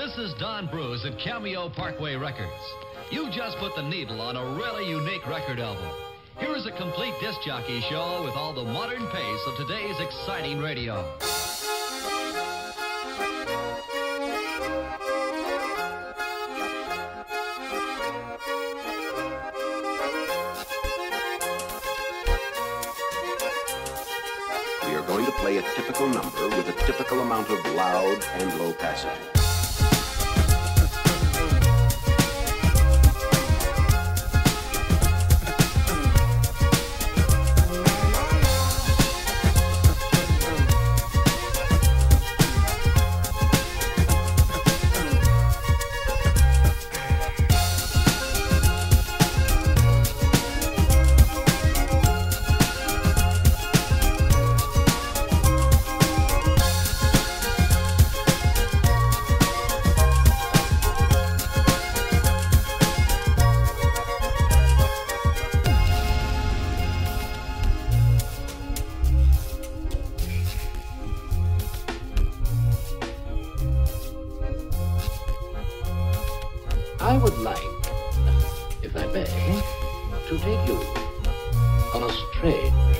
This is Don Bruce at Cameo Parkway Records. You just put the needle on a really unique record album. Here is a complete disc jockey show with all the modern pace of today's exciting radio. We are going to play a typical number with a typical amount of loud and low passage. I would like, if I may, to take you on a strange